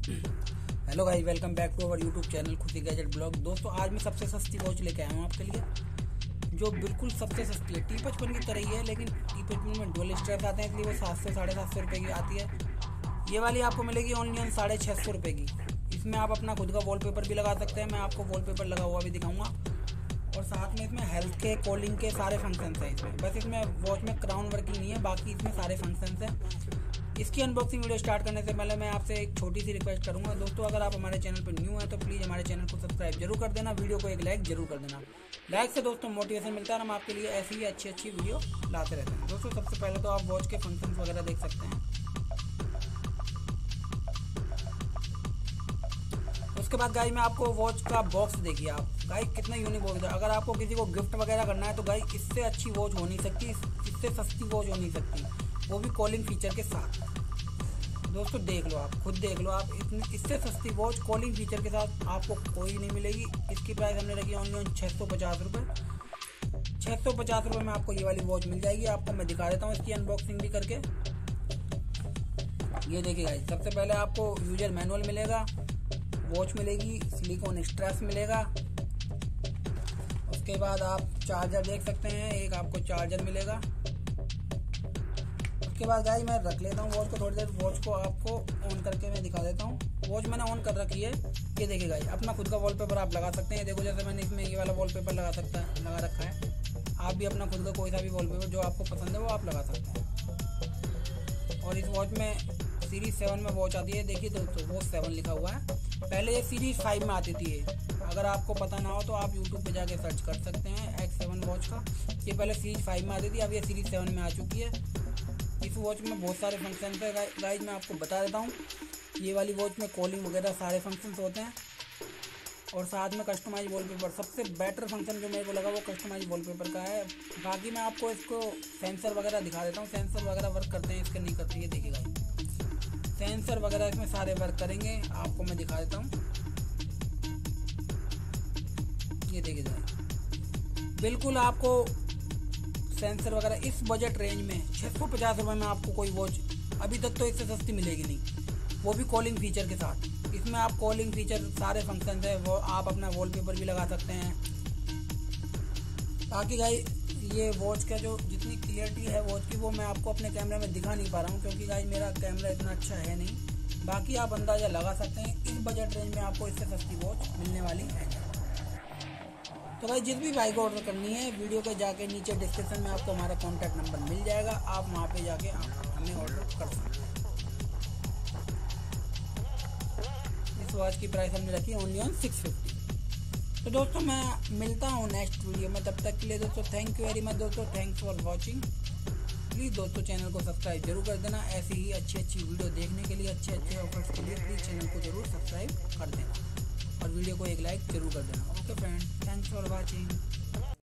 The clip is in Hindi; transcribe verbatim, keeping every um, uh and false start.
Hello guys, welcome back to our YouTube channel Khushi gadget blog. दोस्तों आज मैं सबसे सस्ती वॉच लेके आया हूँ आपके लिए, जो बिल्कुल सबसे सस्ती है। टी पचपन की तरह ही है, लेकिन टी पचपन में डुअल स्ट्रैप्स आते हैं, इसलिए वो सात सौ साढ़े सात सौ रुपये की आती है। ये वाली आपको मिलेगी ओनली ऑन साढ़े छः सौ रुपये की। इसमें आप अपना खुद का वॉलपेपर भी लगा सकते हैं। मैं आपको वॉलपेपर लगा हुआ भी दिखाऊंगा, और साथ में इसमें हेल्थ के, कॉलिंग के सारे फंक्शंस हैं इसमें। बस इसमें वॉच में क्राउन वर्किंग नहीं है, बाकी इसमें सारे फंक्शंस हैं। इसकी अनबॉक्सिंग वीडियो स्टार्ट करने से पहले मैं आपसे एक छोटी सी रिक्वेस्ट करूंगा दोस्तों, अगर आप हमारे चैनल पर न्यू हैं तो प्लीज़ हमारे चैनल को सब्सक्राइब जरूर कर देना, वीडियो को एक लाइक जरूर कर देना। लाइक से दोस्तों मोटिवेशन मिलता है, हम आपके लिए ऐसी ही अच्छी अच्छी वीडियो लाते रहते हैं। दोस्तों सबसे पहले तो आप वॉच के फंक्शन वगैरह देख सकते हैं। उसके बाद गाइस में आपको वॉच का बॉक्स देखिए आप, गाइस कितना यूनिक बॉक्स है। अगर आपको किसी को गिफ्ट वगैरह करना है तो गाइस इससे अच्छी वॉच हो नहीं सकती, इससे सस्ती वॉच हो नहीं सकती, वो भी कॉलिंग फीचर के साथ। दोस्तों देख लो, आप खुद देख लो, आप इतनी इससे सस्ती वॉच कॉलिंग फीचर के साथ आपको कोई नहीं मिलेगी। इसकी प्राइस हमने रखी ऑनली ऑन छः सौ पचास रुपये। छः सौ पचास रुपये में आपको ये वाली वॉच मिल जाएगी। आपको मैं दिखा देता हूँ इसकी अनबॉक्सिंग भी करके। ये देखिए गाइस, सबसे पहले आपको यूजर मैनुअल मिलेगा, वॉच मिलेगी, सिलिकॉन स्ट्रैप्स मिलेगा। उसके बाद आप चार्जर देख सकते हैं, एक आपको चार्जर मिलेगा। उसके बाद गाइस मैं रख लेता हूँ वॉच को थोड़ी देर, वॉच को आपको ऑन करके मैं दिखा देता हूँ। वॉच मैंने ऑन कर रखी है। ये देखिए गाइस, अपना खुद का वॉलपेपर आप लगा सकते हैं। देखो जैसे मैंने इसमें ये वाला वॉलपेपर लगा सकता है लगा रखा है, आप भी अपना खुद का कोई सा भी वॉलपेपर जो आपको पसंद है वो आप लगा सकते हैं। और इस वॉच में सीरीज सेवन में वॉच आती है। देखिए दोस्तों, वो सेवन लिखा हुआ है, पहले ये सीरीज फाइव में आती थी। अगर आपको पता ना हो तो आप यूट्यूब पे जाके सर्च कर सकते हैं एक्स सेवन वॉच का। ये पहले सीरीज फाइव में आती थी, अब ये सीरीज सेवन में आ चुकी है। इस वॉच में बहुत सारे फंक्शन है गाइज, मैं आपको बता देता हूँ। ये वाली वॉच में कॉलिंग वगैरह सारे फंक्शन होते हैं, और साथ में कस्टमाइज वॉलपेपर। सबसे बेटर फंक्शन जो मेरे को लगा वो कस्टमाइज वॉलपेपर का है। बाकी मैं आपको इसको सेंसर वगैरह दिखा देता हूँ, सेंसर वगैरह वर्क करते हैं, इसके नहीं करते। ये देखिए गाइज, सेंसर वगैरह इसमें सारे वर्क करेंगे, आपको मैं दिखा देता हूँ। ये देखिए गाइज, बिल्कुल आपको सेंसर वगैरह इस बजट रेंज में छः सौ पचास रुपये में आपको कोई वॉच अभी तक तो इससे सस्ती मिलेगी नहीं, वो भी कॉलिंग फीचर के साथ। इसमें आप कॉलिंग फीचर सारे फंक्शन है, वो आप अपना वॉलपेपर भी लगा सकते हैं। बाकी गाइस ये वॉच का जो जितनी क्लियरिटी है वॉच की, वो मैं आपको अपने कैमरे में दिखा नहीं पा रहा हूँ, क्योंकि गाइस मेरा कैमरा इतना अच्छा है नहीं। बाकी आप अंदाज़ा लगा सकते हैं इस बजट रेंज में आपको इससे सस्ती वॉच मिलने वाली है। तो भाई जिस भी भाई को ऑर्डर करनी है, वीडियो के जाके नीचे डिस्क्रिप्शन में आपको हमारा कॉन्टैक्ट नंबर मिल जाएगा, आप वहाँ पे जाके आप हमें ऑर्डर कर सकते हैं। इस वॉच की प्राइस हमने रखी है ओनली ऑन सिक्स फिफ्टी। तो दोस्तों मैं मिलता हूँ नेक्स्ट वीडियो में, तब तक के लिए दोस्तों थैंक यू वेरी मच दोस्तों, थैंक्स फॉर वॉचिंग। प्लीज़ दोस्तों चैनल को सब्सक्राइब जरूर कर देना, ऐसी ही अच्छी अच्छी वीडियो देखने के लिए, अच्छे अच्छे ऑफर्स के लिए प्लीज़ चैनल को जरूर सब्सक्राइब कर देना, और वीडियो को एक लाइक जरूर कर देना। Okay friend, thanks for watching.